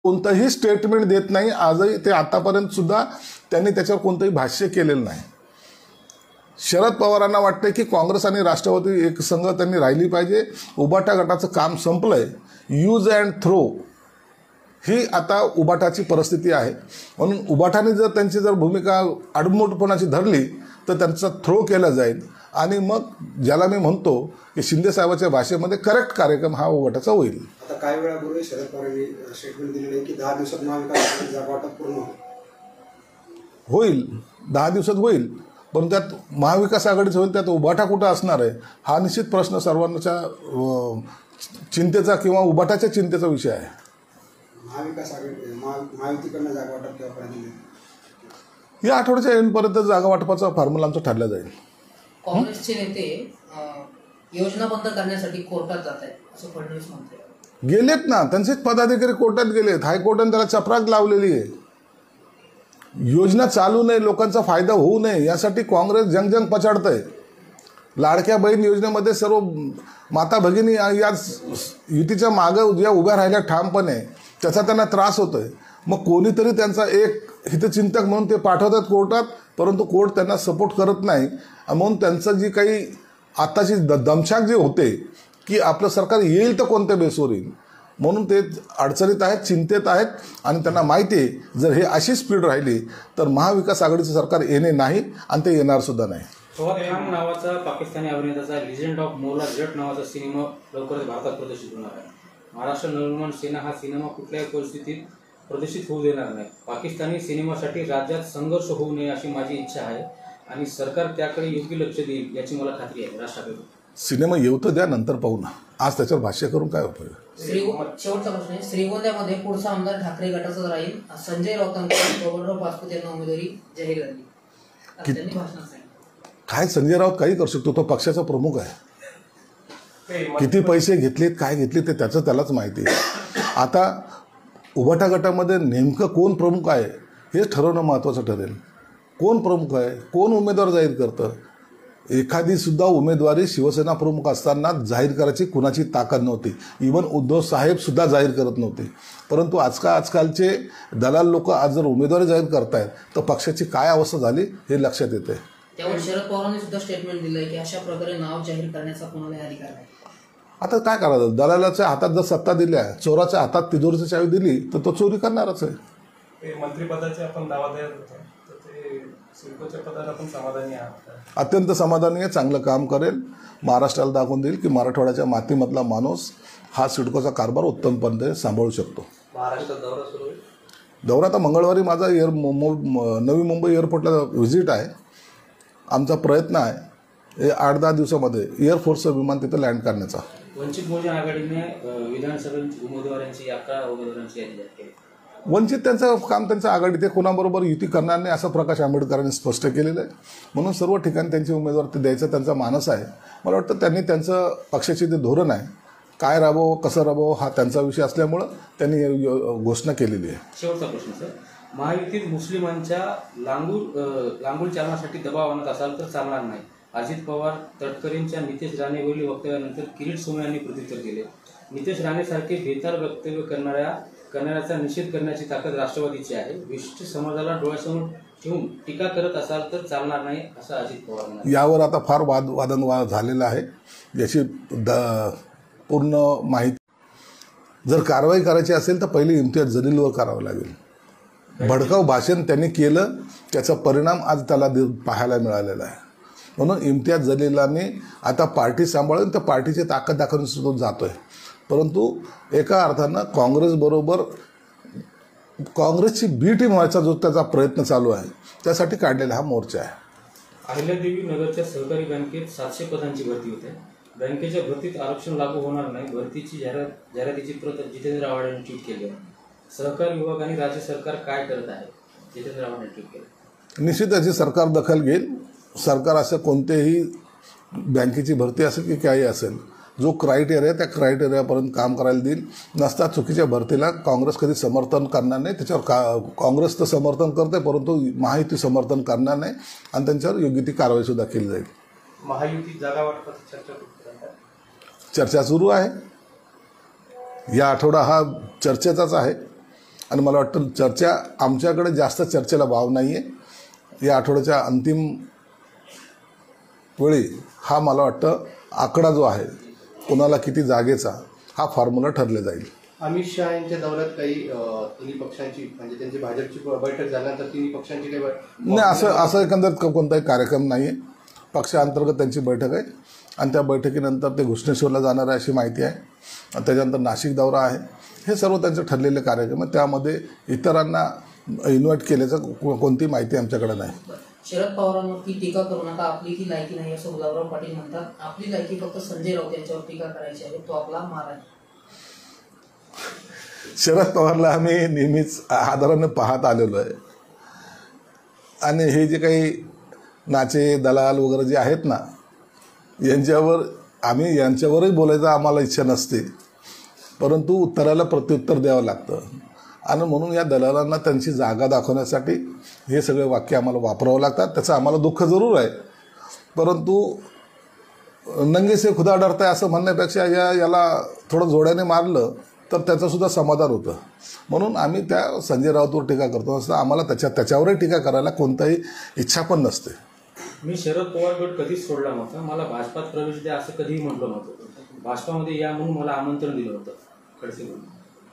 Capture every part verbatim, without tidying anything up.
कोणतंही स्टेटमेंट देत नाही. आजही ते आतापर्यंत सुद्धा त्यांनी त्याच्यावर कोणतंही भाष्य केलेलं नाही. शरद पवारांना वाटतं की काँग्रेस आणि राष्ट्रवादी एक संघ त्यांनी राहिली पाहिजे. उबाटा गटाचं काम संपलंय. यूज अँड थ्रो ही आता उबाटाची परिस्थिती आहे. म्हणून उबाटाने जर त्यांची जर भूमिका आडमुठपणाची धरली तर त्यांचा थ्रो केला जाईल आणि मग ज्याला मी म्हणतो की शिंदे साहेबांच्या भाषेमध्ये करेक्ट कार्यक्रम हा उबाटाचा होईल. आता काही वेळापूर्वी शरद पवारांनी स्टेटमेंट दिलेलं आहे की दहा दिवसात महाविकास जागा वाटप पूर्ण होईल. दहा दिवसात होईल. पण त्यात महाविकास आघाडीचं होईल, त्यात उबाटा कुठं असणार आहे हा निश्चित प्रश्न सर्वांच्या चिंतेचा किंवा उबाटाच्या चिंतेचा विषय आहे. महाविकास आघाडी महायुतीकडनं जागा वाटप केव्हापर्यंत? या आठवड्याच्या एंडपर्यंत जागा वाटपाचा फॉर्म्युला आमचा ठरला जाईल. काँग्रेसचे नेते योजना बंद करण्यासाठी कोर्टात जात आहेत असं फडणवीस म्हणतात. गेलेत ना, त्यांचेच पदाधिकारी कोर्टात गेलेत. हायकोर्टाने त्याला चपराक लावलेली आहे. योजना चालू नये, लोकांचा फायदा होऊ नये यासाठी काँग्रेस जंगजंग पछाडतंय. लाडक्या बहीण योजनेमध्ये सर्व माता भगिनी या युतीच्या मागं ज्या उभ्या राहिल्या ठामपणे त्याचा त्यांना त्रास होतोय. मग कोणीतरी त्यांचा एक हितचिंतक म्हणून ते पाठवतात कोर्टात, परंतु कोर्ट त्यांना सपोर्ट करत नाही. म्हणून त्यांचं जी काही आत्ताची द दमछाक जे होते की आपलं सरकार येईल तर कोणत्या बेसवर येईल, म्हणून ते अडचणीत आहेत, चिंतेत आहेत. आणि त्यांना माहिती आहे जर हे अशी स्पीड राहिली तर महाविकास आघाडीचं सरकार येणे नाही आणि ते येणार सुद्धा नाही. फवाद खान नावाचा पाकिस्तानी अभिनेत्याचा लिजंड ऑफ मोला जट नावाचा सिनेमा लवकरच भारतात प्रदर्शित होणार आहे. महाराष्ट्र नवनिर्माण सेना हा सिनेमा कुठल्याही परिस्थितीत प्रदर्शित होऊ देणार नाही. पाकिस्तानी सिनेमासाठी राज्यात संघर्ष होऊ नये अशी माझी इच्छा आहे आणि सरकार त्याकडे योग्य लक्ष देईल याची मला खात्री आहे. राष्ट्राकडून सिनेमा येऊ तर द्या, नंतर पाहू ना. आज त्याच्यावर भाष्य करून काय उपयोग? शेवटचा प्रश्न आहे. श्रीगोंद्यामध्ये पुढचा आमदार ठाकरे गटाचा राहील. संजय राऊतांकडून बबनराव पाचपुते यांना उमेदवारी जाहीर झाली. त्यांनी भाषणात सांगितलं काय संजय राऊत काही करू शकतो, तो पक्षाचा प्रमुख आहे. किती पैसे घेतलेत काय घेतले ते त्याचं त्यालाच माहिती आहे. आता उबाटा गटामध्ये नेमकं कोण प्रमुख आहे हे ठरवणं महत्त्वाचं ठरेल. कोण प्रमुख आहे, कोण उमेदवार जाहीर करतं. एखादी सुद्धा उमेदवारी शिवसेना प्रमुख असताना जाहीर करायची कुणाची ताकद नव्हती. इवन उद्धव साहेब सुद्धा जाहीर करत नव्हते. परंतु आजकाल आजकालचे दलाल लोक आज जर उमेदवारी जाहीर करतायत तर पक्षाची काय अवस्था झाली हे लक्षात येते. त्यावर शरद पवारांनी सुद्धा स्टेटमेंट दिलंय की अशा प्रकारे नाव जाहीर करण्याचा कोणालाही अधिकार नाही. आता काय करायचं, दलालाच्या हातात जर सत्ता दिल्या, चोराच्या हातात तिजोरीची चावी दिली तर तो चोरी करणारच आहे. मंत्रिपदाचे आपण दावा देत होतो तर ते सिडकोच्या पदाला आपण समाधानी आहात? अत्यंत समाधानी आहे. चांगलं काम करेल. महाराष्ट्राला दाखवून देईल की मराठवाड्याच्या मातीमधला माणूस हा सिडकोचा कारभार उत्तमपणे सांभाळू शकतो. महाराष्ट्रात दौरा सुरू आहे. दौरा आता मंगळवारी माझा एअर नवी मुंबई एअरपोर्टला व्हिजिट आहे. आमचा प्रयत्न आहे हे आठ दहा दिवसामध्ये एअरफोर्सचं विमान तिथं लँड करण्याचा. वंचित बहुजन आघाडीने विधानसभेच्या उमेदवारांची अकरा उमेदवारांची यादी जाहीर केली. वंचित त्यांचं काम त्यांचं आघाडी ते कोणाबरोबर युती करणार नाही असं प्रकाश आंबेडकरांनी स्पष्ट केलेलं आहे. म्हणून सर्व ठिकाणी त्यांचे उमेदवार ते द्यायचं त्यांचा मानस आहे. मला वाटतं त्यांनी त्यांचं पक्षाचे जे धोरण आहे काय राबवावं कसं राबवावं हा त्यांचा विषय असल्यामुळं त्यांनी घोषणा केलेली आहे. शेवटचा प्रश्न सर, महायुतीत मुस्लिमांच्या लांगूर लांगूर चालण्यासाठी दबाव आणत असाल तर चालणार नाही. अजित पवार तटकरेंच्या नितेश राणेवरील वक्तव्यानंतर किरीट सोमय्या यांनी प्रत्युत्तर दिले. नितेश राणेसारखे बेताल वक्तव्य करणाऱ्या करणाऱ्याचा निषेध करण्याची ताकद राष्ट्रवादीची आहे. विशिष्ट समाजाला डोळ्यासमोर ठेवून टीका करत असाल तर चालणार नाही असं अजित पवार म्हणाले. यावर आता फार वाद वादनवाद झालेला आहे. याची द पूर्ण माहिती जर कारवाई करायची असेल तर पहिले इम्तियाज जलीलवर करावं लागेल. भडकाऊ भाषण त्यांनी केलं त्याचा परिणाम आज त्याला पाहायला मिळालेला आहे. म्हणून इम्तियाज जलीलांनी आता पार्टी सांभाळून त्या पार्टीची ताकद दाखवून सुद्धा जातोय. परंतु एका अर्थानं काँग्रेसबरोबर काँग्रेसची बी टीम व्हायचा जो त्याचा प्रयत्न चालू आहे त्यासाठी काढलेला हा मोर्चा आहे. अहिल्यादेवी नगरच्या सहकारी बँकेत सातशे पदांची भरती होते. बँकेच्या भरतीत आरक्षण लागू होणार नाही. भरतीची जाहिरात जाहिरातीची प्रत जितेंद्र आव्हाड यांनी ट्विट केली आहे. सहकार विभाग आणि राज्य सरकार काय करत आहे जितेंद्र आव्हाड यांनी ट्विट केलं. निश्चित याची सरकार दखल घेईल. सरकार असं कोणतेही बँकेची भरती असेल की काही असेल जो क्रायटेरिया त्या क्रायटेरियापर्यंत काम करायला देईल. नसता चुकीच्या भरतीला काँग्रेस कधी समर्थन करणार नाही. त्याच्यावर का काँग्रेस तर समर्थन करते परंतु महायुती समर्थन करणार नाही आणि त्यांच्यावर योग्य ती कारवाईसुद्धा केली जाईल. महायुती जागा वाटपाची चर्चा चर्चा सुरू आहे. या आठवडा हा चर्चेचाच आहे. आणि मला वाटतं चर्चा आमच्याकडे जास्त चर्चेला वाव नाही आहे. या आठवड्याच्या अंतिम वेळी हा मला वाटतं आकडा जो आहे कोणाला किती जागेचा हा फॉर्म्युला ठरले जाईल. अमित शहा यांच्या दौऱ्यात काही अं, तिन्ही पक्षांची म्हणजे त्यांची भाजपची बैठक झाल्यानंतर तिन्ही पक्षांची काही बै- नाही, असं असं एकंदरीत क- कोणताही कार्यक्रम नाही आहे. पक्षांतर्गत त्यांची बैठक आहे आणि त्या बैठकीनंतर ते घुसणेश्वरला जाणार आहे अशी माहिती आहे. आणि त्याच्यानंतर नाशिक दौरा आहे. हे सर्व त्यांचे ठरलेले कार्यक्रम आहे. त्यामध्ये इतरांना इन्व्हाइट केल्याचं को- कोणतीही माहिती आमच्याकडे नाही. शरद पवारांवरती टीका करू नका, आपली ही लायकी नाही असं गुलाबराव पाटील म्हणतात. आपली लायकी फक्त संजय राऊत यांच्यावर टीका करायची आहे, तो आपला मार आहे. शरद पवारला आम्ही नेहमीच आदराने पाहत आलेलो आहे आणि हे जे काही नाचे दलाल वगैरे जे आहेत ना यांच्यावर आम्ही यांच्यावरही बोलायचं आम्हाला इच्छा नसते, परंतु उत्तराला प्रत्युत्तर द्यावं लागतं आणि म्हणून या दलालांना त्यांची जागा दाखवण्यासाठी हे सगळे वाक्य आम्हाला वापरावं लागतात. त्याचं आम्हाला दुःख जरूर आहे, परंतु नंगे से खुदा डरता आहे असं म्हणण्यापेक्षा या याला थोडं जोड्याने मारलं तर त्याचंसुद्धा समाधान होतं. म्हणून आम्ही त्या संजय राऊतवर टीका करतो असं आम्हाला त्याच्या त्याच्यावरही टीका करायला कोणताही इच्छा पण नसते. मी शरद पवार गट कधीच सोडला नव्हता. मला भाजपात प्रवेश द्या असं कधीही म्हटलं नव्हतं. भाजपामध्ये या म्हणून मला आमंत्रण दिलं होतं खडसे म्हणून.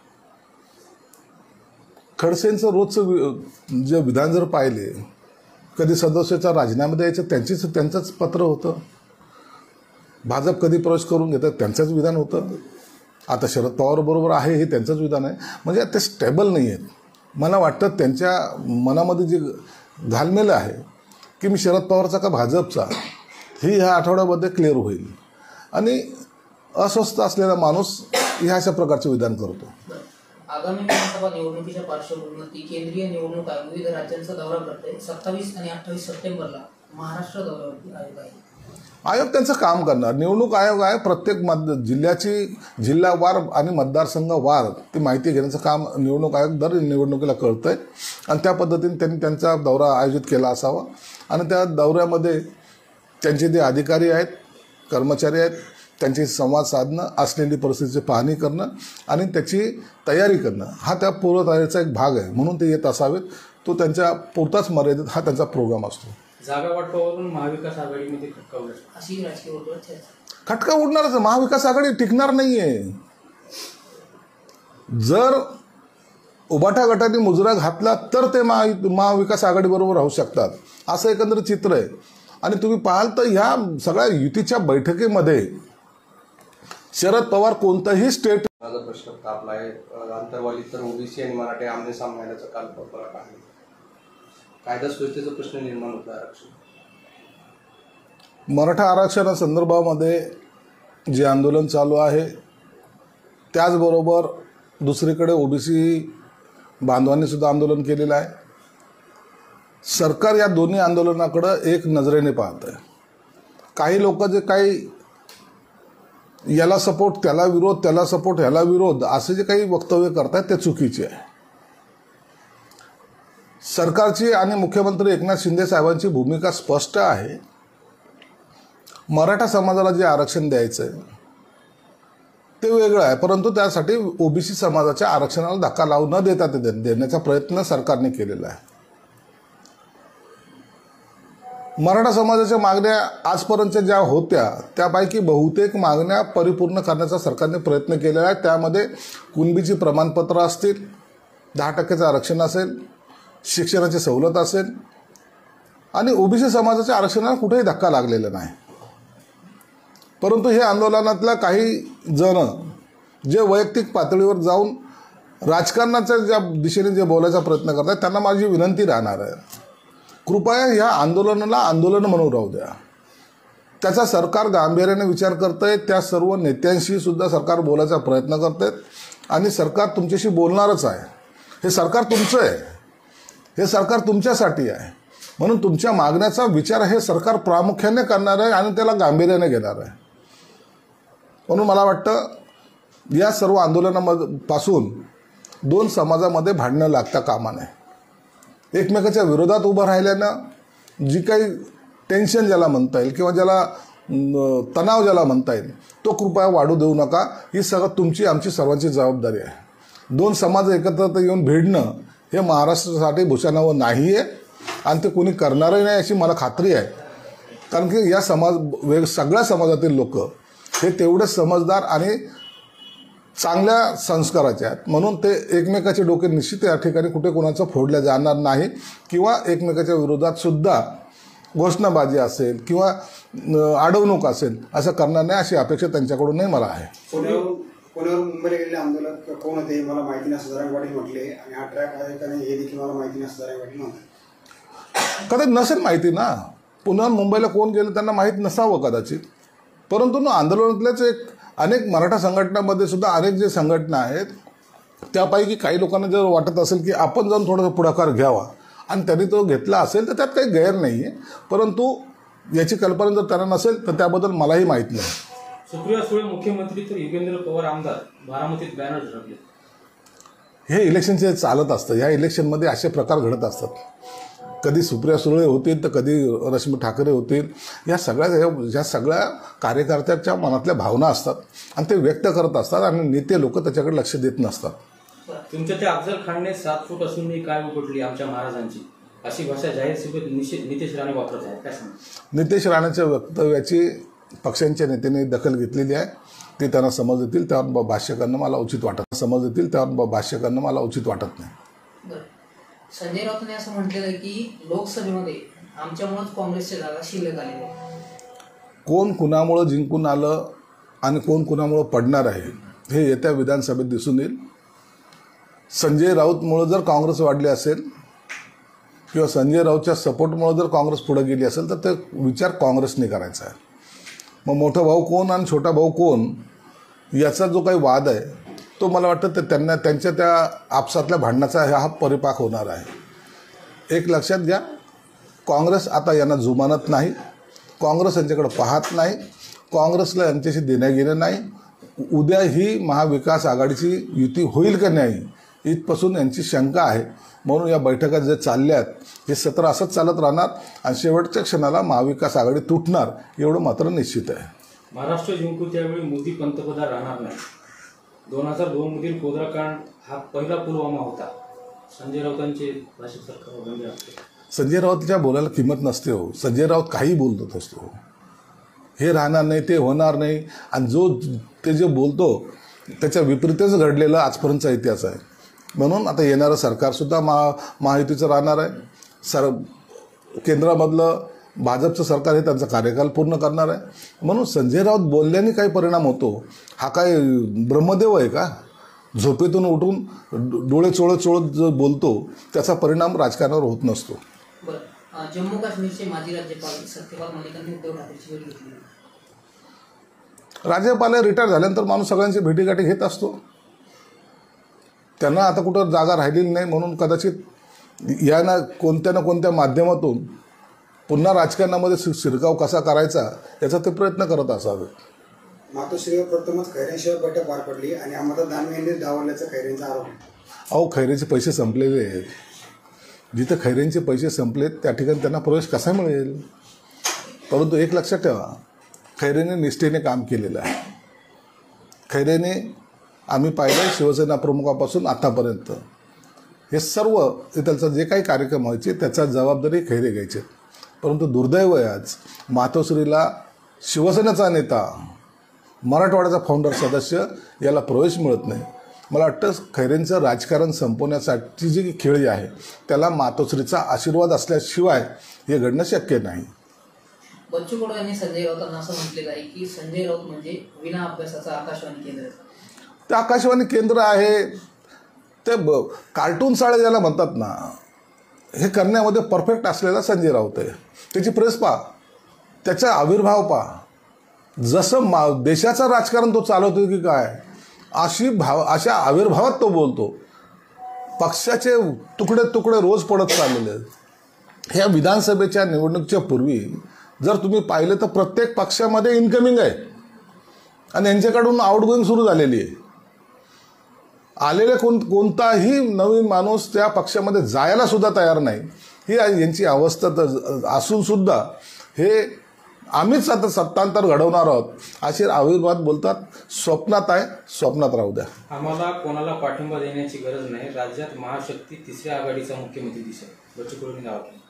खडसेंचं रोजचं वि जे विधान जर पाहिले, कधी सदस्याचा राजीनामा द्यायचं त्यांचीच त्यांचंच पत्र होतं. भाजप कधी प्रवेश करून घेतात त्यांचंच विधान होतं. आता शरद पवारबरोबर आहे हे त्यांचंच विधान आहे. म्हणजे ते स्टेबल नाही आहेत. मला वाटतं त्यांच्या मनामध्ये जे घालमेलं आहे की मी शरद पवारचा का भाजपचा ही ह्या आठवड्यामध्ये क्लिअर होईल आणि अस्वस्थ असलेला माणूस ह्या अशा प्रकारचे विधान करतो. आगामी विधानसभा निवडणुकीच्या पार्श्वभूमीवरती केंद्रीय निवडणूक आयोग विविध राज्यांचा दौरा करते. सत्तावीस आणि अठ्ठावीस सप्टेंबरला महाराष्ट्र दौऱ्यावरती आयोग आहे. आयोग त्यांचं काम करणार. निवडणूक आयोग आहे, प्रत्येक मत जिल्ह्याची जिल्हावार आणि मतदारसंघवार ती माहिती घेण्याचं काम निवडणूक आयोग दर निवडणुकीला कळतं आहे आणि त्या पद्धतीने त्यांनी त्यांचा दौरा आयोजित केला असावा आणि त्या दौऱ्यामध्ये त्यांचे जे अधिकारी आहेत, कर्मचारी आहेत, त्यांची संवाद साधणं, असलेली परिस्थितीची पाहणी करणं आणि त्याची तयारी करणं हा त्या पूर्वतयारीचा एक भाग आहे. म्हणून ते येत असावेत. तो त्यांच्या पुरताच मर्यादित हा त्यांचा प्रोग्राम असतो. जागा वाटपावरून महाविकास आघाडीमध्ये खटका उडला. अशी राजकीय वर्तुळात चर्चा. खटका उडणारच. महाविकास आघाडी टिकणार नाही आहे. जर उबाटा गटाने मुजरा घातला तर ते महा महाविकास आघाडीबरोबर राहू शकतात असं एकंदरीत चित्र आहे. आणि तुम्ही पाहाल तर ह्या सगळ्या युतीच्या बैठकीमध्ये शरद पवार कोणतंही स्टेट माझा प्रश्न तापला आहे. आंतरवालीत तर ओबीसी आणि मराठी आमने सामन्याचा काल फरक आहे. कायदा सुव्यवस्थेचा प्रश्न निर्माण होता. आरक्षण मराठा आरक्षणासंदर्भामध्ये जे आंदोलन चालू आहे त्याचबरोबर दुसरीकडे ओबीसी बांधवांनीसुद्धा आंदोलन केलेलं आहे. सरकार या दोन्ही आंदोलनाकडं एक नजरेने पाहत आहे. काही लोक जे काही याला सपोर्ट त्याला विरोध त्याला सपोर्ट ह्याला विरोध असे जे काही वक्तव्य करतात ते चुकीचे आहे. सरकारची आणि मुख्यमंत्री एकनाथ शिंदे साहेबांची भूमिका स्पष्ट आहे. मराठा समाजाला जे आरक्षण द्यायचं आहे ते वेगळं आहे, परंतु त्यासाठी ओबीसी समाजाच्या आरक्षणाला धक्का लावू न देता ते देण्याचा प्रयत्न सरकारने केलेला आहे. मराठा समाजाच्या मागण्या आजपर्यंत ज्या होत्या त्यापैकी बहुतेक मागण्या परिपूर्ण करण्याचा सरकारने प्रयत्न केलेला आहे. त्यामध्ये कुणबीची प्रमाणपत्र असतील, दहा टक्क्याचं आरक्षण असेल, शिक्षणाची सवलत असेल आणि ओबीसी समाजाच्या आरक्षणाला कुठेही धक्का लागलेला नाही. परंतु हे आंदोलनातल्या काही जण जे वैयक्तिक पातळीवर जाऊन राजकारणाच्या ज्या दिशेने जे बोलायचा प्रयत्न करतात त्यांना माझी विनंती राहणार आहे, कृपया ह्या आंदोलनाला आंदोलन म्हणून राहू द्या. त्याचा सरकार गांभीर्याने विचार करत आहे. त्या सर्व नेत्यांशी सुद्धा सरकार बोलायचा प्रयत्न करत आहेत आणि सरकार तुमच्याशी बोलणारच आहे. हे सरकार तुमचं आहे, हे सरकार तुमच्यासाठी आहे. म्हणून तुमच्या मागण्याचा विचार हे सरकार प्रामुख्याने करणार आहे आणि त्याला गांभीर्याने घेणार आहे. म्हणून मला वाटतं या सर्व आंदोलनापासून दोन समाजामध्ये भांडणं लागता कामा नये. एकमेकाच्या विरोधात उभं राहिल्यानं जी काही टेन्शन ज्याला म्हणता येईल किंवा ज्याला तणाव ज्याला म्हणता येईल तो कृपया वाढू देऊ नका. ही सगळं तुमची आमची सर्वांची जबाबदारी आहे. दोन समाज एकत्र येऊन भिडणं हे महाराष्ट्रासाठी भूषणावं नाही आहे आणि ते कोणी करणारही नाही अशी मला खात्री आहे. कारण की या समाज वेग सगळ्या समाजातील लोक हे तेवढेच समजदार आणि चांगल्या संस्काराचे आहेत, म्हणून ते एकमेकाचे डोके निश्चित या ठिकाणी कुठे कोणाचं फोडलं जाणार नाही किंवा एकमेकाच्या विरोधात सुद्धा घोषणाबाजी असेल किंवा अडवणूक असेल असं करणार नाही अशी अपेक्षा त्यांच्याकडूनही मला आहे. पुण्यावरून पुण्यावरून मुंबईला गेलेले आंदोलक कोण होते मला माहिती नाही असं जरांगे पाटील म्हटले आणि हा ट्रॅक आहे का नाही हे देखील मला माहिती नाही असं जरांगे पाटील म्हणाले. कदाचित नसेल माहिती ना, पुन्हा मुंबईला कोण गेलं त्यांना माहीत नसावं कदाचित. परंतु ना आंदोलनातल्याच एक अनेक मराठा संघटनांमध्ये सुद्धा अनेक जे संघटना आहेत त्यापैकी काही लोकांना जर वाटत असेल की आपण जाऊन थोडासा पुढाकार घ्यावा आणि त्यांनी तो घेतला असेल तर त्यात काही गैर नाही आहे, परंतु याची कल्पना जर त्यांना नसेल तर त्याबद्दल मलाही माहीत नाही. सुप्रिया सुळे मुख्यमंत्री तर योगेंद्र पवार आमदार, बारामतीत बॅनर झळकले. हे इलेक्शनचे चालत असतं. या इलेक्शनमध्ये असे प्रकार घडत असतात. कधी सुप्रिया सुळे होतील तर कधी रश्मी ठाकरे होतील. या सगळ्या ज्या सगळ्या कार्यकर्त्याच्या मनातल्या भावना असतात आणि ते व्यक्त करत असतात आणि नेते लोक त्याच्याकडे लक्ष देत नसतात. तुमच्या त्या अफजल खानने सात फूट असूनही काय उघडली आमच्या महाराजांची अशी भाषा जाहीर सभेत नितेश राणे वापरत आहे, काय सांगा? नितेश राणेच्या वक्तव्याची पक्षांच्या नेत्यांनी दखल घेतलेली आहे. ते त्यांना समज देतील त्यावर भाष्य करणं मला उचित वाटत समज देतील त्यावर भाष्य करणं मला उचित वाटत नाही. बरं, संजय राऊतांनी असं म्हटलेलं आहे की लोकसभेमध्ये आमच्यामुळेच काँग्रेसच्या जागा शिल्लक आलेल्या आहेत. कोण कुणामुळं जिंकून आलं आणि कोण कुणामुळं पडणार आहे हे येत्या विधानसभेत दिसून येईल. संजय राऊतमुळं जर काँग्रेस वाढली असेल किंवा संजय राऊतच्या सपोर्टमुळं जर काँग्रेस पुढे गेली असेल तर ते विचार काँग्रेसने करायचा आहे. मग मोठा भाऊ कोण आणि छोटा भाऊ कोण याचा जो काही वाद आहे तो मला वाटतं ते त्यांना त्यांच्या त्या आपसातल्या भांडणाचा हा परिपाक होणार आहे. एक लक्षात घ्या, काँग्रेस आता यांना जुमानत नाही, काँग्रेस यांच्याकडे पाहत नाही, काँग्रेसला यांच्याशी देण्या घेणं नाही. उद्या ही महाविकास आघाडीची युती होईल का नाही इथपासून यांची शंका आहे. म्हणून या बैठका जे चालल्यात हे सत्र असंच चालत राहणार आणि शेवटच्या क्षणाला महाविकास आघाडी तुटणार एवढं मात्र निश्चित आहे. महाराष्ट्र जिंकू त्यावेळी मोदी पंतप्रधान राहणार नाही. दोन हजार दोन मधील कोदराकांड हा पहिला पुलवामा होता. संजय राऊतांचे भाषिक सरकार बंद असते. संजय राऊतच्या बोलायला किंमत नसते हो. संजय राऊत काही बोलत असतो, हे राहणार नाही ते होणार नाही आणि जो ते जे बोलतो त्याच्या विपरीतच घडलेला आजपर्यंतचा इतिहास आहे. म्हणून आता येणारं सरकारसुद्धा महा महायुतीचं राहणार आहे. सर केंद्रामधलं भाजपचं सरकार हे त्यांचा कार्यकाल पूर्ण करणार आहे. म्हणून संजय राऊत बोलल्याने काही परिणाम होतो हा काय ब्रह्मदेव आहे का? झोपेतून उठून डोळे चोळत चोळत जो बोलतो त्याचा परिणाम राजकारणावर होत नसतो. बरं, जम्मू काश्मीरचे माजी राज्यपाल सत्यपाल मलिकांनी उद्धव ठाकरेची भेट घेतली. राज्यपाल रिटायर झाल्यानंतर माणूस सगळ्यांची भेटीगाठी घेत असतो. त्यांना आता कुठं जागा राहिलेली नाही म्हणून कदाचित या ना कोणत्या ना कोणत्या माध्यमातून पुन्हा राजकारणामध्ये शिरकाव कसा करायचा याचा ते प्रयत्न करत असावे. मातोश्रीवर प्रथमच खैरेंशिवाय बैठक पार पडली आणि अमरनाथ दानवे यांनी डावलल्याचा खैरेंचा आरोप. अहो, खैरेचे पैसे संपलेले आहेत. जिथं खैरेंचे पैसे संपलेत त्या ठिकाणी त्यांना प्रवेश कसा मिळेल? परंतु एक लक्षात ठेवा, खैरेने निष्ठेने काम केलेलं आहे. खैरेने आम्ही पाहिलं शिवसेना प्रमुखापासून आतापर्यंत हे सर्व त्यांचा जे काही कार्यक्रम व्हायचे त्याचा जबाबदारी खैरे घ्यायचे. परंतु दुर्दैव आहे आज मातोश्रीला शिवसेनेचा नेता, मराठवाड्याचा फाउंडर सदस्य याला प्रवेश मिळत नाही. मला वाटतं खैरेंचं राजकारण संपवण्यासाठी जी खेळी आहे त्याला मातोश्रीचा आशीर्वाद असल्याशिवाय हे घडणं शक्य नाही. बच्चू कडू यांनी संजय राऊतांना असं म्हटलेलं आहे की संजय राऊत म्हणजे विना अभ्यासाचा आकाशवाणी केंद्र आहे. ते आकाशवाणी केंद्र आहे ते ब कार्टून साळे ज्याला म्हणतात ना, हे करण्यामध्ये परफेक्ट असलेला संजय राऊत आहे. त्याची प्रेस पहा, त्याचा आविर्भाव पहा, जसं मा देशाचं राजकारण तो चालवतो की काय अशी भाव अशा आविर्भावात तो बोलतो. पक्षाचे तुकडे तुकडे रोज पडत चाललेले आहेत. ह्या विधानसभेच्या निवडणुकीच्या पूर्वी जर तुम्ही पाहिलं तर प्रत्येक पक्षामध्ये इन्कमिंग आहे आणि यांच्याकडून आउटगोईंग सुरू झालेली आहे. आलेले कोण कोणताही नवीन माणूस त्या पक्षामध्ये जायला सुद्धा तयार नाही. ही यांची अवस्था तर असूनसुद्धा हे आम्हीच आता सत्तांतर घडवणार आहोत असे आविर्भाव बोलतात. स्वप्नात आहे, स्वप्नात राहू द्या. आम्हाला कोणाला पाठिंबा देण्याची गरज नाही. राज्यात महाशक्ती तिसऱ्या आघाडीचा मुख्यमंत्री दिसेल. बच्चू कडूंनी नाव केलं.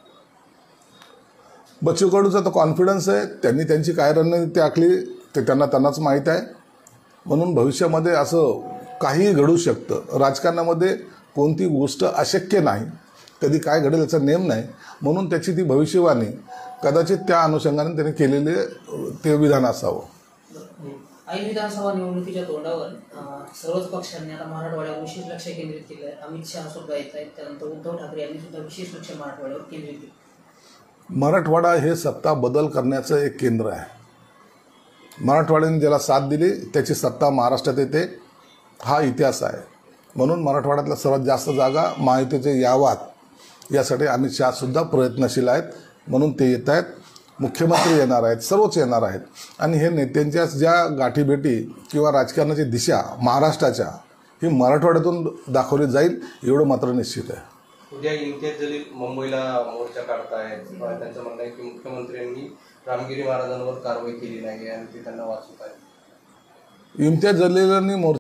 बच्चू कडूचा तर कॉन्फिडन्स आहे. त्यांनी त्यांची काय रणनीती आखली ते त्यांना त्यांनाच माहीत आहे. म्हणून भविष्यामध्ये असं काहीही घडू शकतं. राजकारणामध्ये कोणती गोष्ट अशक्य नाही. कधी काय घडेल याचा नेम नाही. म्हणून त्याची ती भविष्यवाणी कदाचित त्या अनुषंगाने त्यांनी केलेले ते विधान असावं. ऐन विधानसभा निवडणुकीच्या तोंडावर अं, सर्वच पक्षांनी आता मराठवाड्यावर विशेष लक्ष केंद्रित केलं आहे. अमित शहा सुद्धा येत आहेत. त्यानंतर उद्धव ठाकरे यांनी सुद्धा विशेष लक्ष मराठवाड्यावर केंद्रित केलं. मराठवाडा हे सत्ता बदल करण्याचं एक केंद्र आहे. मराठवाड्याने ज्याला साथ दिली त्याची सत्ता महाराष्ट्रात येते हा इतिहास आहे. म्हणून मराठवाड्यातल्या सर्वात जास्त जागा महायुतीचे याव्यात यासाठी अमित शहा सुद्धा प्रयत्नशील आहेत. म्हणून ते येत आहेत. मुख्यमंत्री येणार आहेत, सर्वच येणार आहेत. आणि हे नेत्यांच्या ज्या गाठीभेटी किंवा राजकारणाची दिशा महाराष्ट्राच्या ही मराठवाड्यातून दाखवली जाईल एवढं मात्र निश्चित आहे. उद्या इम्तियाज जलील मुंबईला मोर्चा काढतायत. त्यांचं म्हणणं आहे की मुख्यमंत्र्यांनी रामगिरी महाराजांवर कारवाई केली नाही आणि ते त्यांना वाचवत आहेत. इम्तियाज जलीलांनी मोर्चा